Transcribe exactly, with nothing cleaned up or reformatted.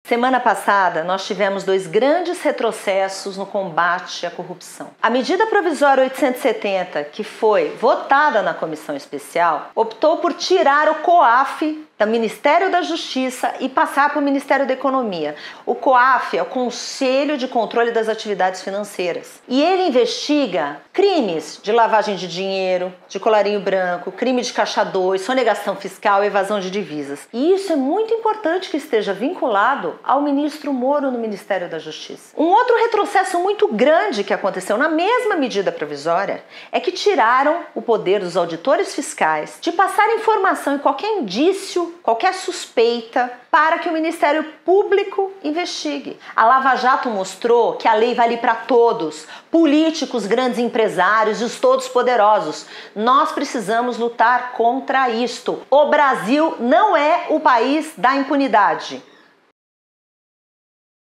Semana passada, nós tivemos dois grandes retrocessos no combate à corrupção. A medida provisória oitocentos e setenta, que foi votada na comissão especial, optou por tirar o COAF do Ministério da Justiça e passar para o Ministério da Economia. O COAF é o Conselho de Controle das Atividades Financeiras. E ele investiga crimes de lavagem de dinheiro, de colarinho branco, crime de caixa dois, sonegação fiscal e evasão de divisas. E isso é muito importante que esteja vinculado ao ministro Moro no Ministério da Justiça. Um outro retrocesso muito grande que aconteceu na mesma medida provisória é que tiraram o poder dos auditores fiscais de passar informação em qualquer indício, qualquer suspeita, para que o Ministério Público investigue. A Lava Jato mostrou que a lei vale para todos, políticos, grandes empresários e os todos poderosos. Nós precisamos lutar contra isto. O Brasil não é o país da impunidade.